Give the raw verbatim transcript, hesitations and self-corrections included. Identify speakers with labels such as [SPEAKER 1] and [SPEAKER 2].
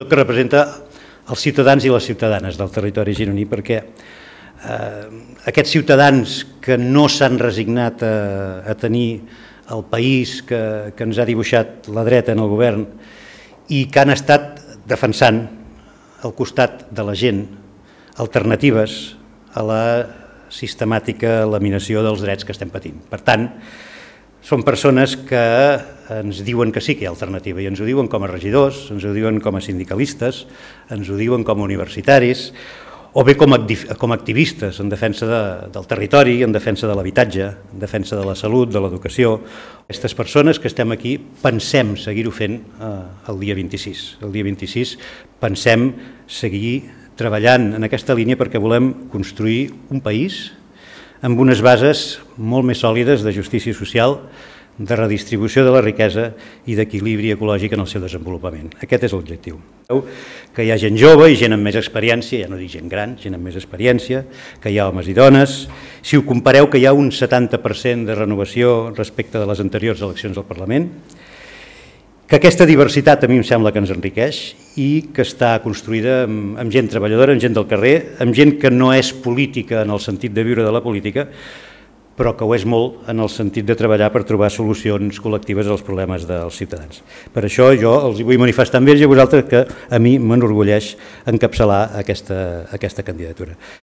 [SPEAKER 1] Que representa els ciutadans i les ciutadanes del territori gironí, perquè eh, aquests ciutadans que no s'han resignat a, a tenir el país que, que ens ha dibuixat la dreta en el govern i que han estat defensant al costat de la gent alternatives a la sistemàtica laminació dels drets que estem patint. Per tant, són persones que ens diuen que sí que hi ha alternativa i ens ho diuen com a regidors, ens ho diuen com a sindicalistes, ens ho diuen com a universitaris o bé com a, com a activistes en defensa de, del territori, en defensa de l'habitatge, en defensa de la salut, de l'educació. Aquestes persones que estem aquí pensem seguir-ho fent eh, el dia vint-i-sis. El dia vint-i-sis pensem seguir treballant en aquesta línia perquè volem construir un país amb unes bases molt més sòlides de justícia social, de redistribució de la riquesa i d'equilibri ecològic en el seu desenvolupament. Aquest és l'objectiu. Que hi ha gent jove i gent amb més experiència, ja no dic gent gran, gent amb més experiència, que hi ha homes i dones. Si ho compareu, que hi ha un setanta per cent de renovació respecte de les anteriors eleccions al Parlament, que aquesta diversitat a mi em sembla que ens enriqueix i que està construïda amb, amb gent treballadora, amb gent del carrer, amb gent que no és política en el sentit de viure de la política, però que ho és molt en el sentit de treballar per trobar solucions col·lectives als problemes dels ciutadans. Per això jo els vull manifestar amb ells i a vosaltres que a mi m'enorgulleix encapçalar aquesta, aquesta candidatura.